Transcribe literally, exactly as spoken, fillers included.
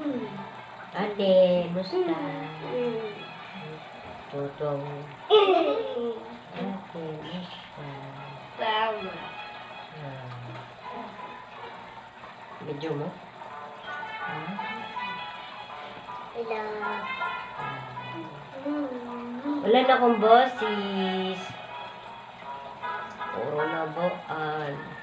Ate, musta? Tutong. Ate, musta? Tama. Ah. Video mo? Ah. Hello. Wala na akong boses. Puro na buan.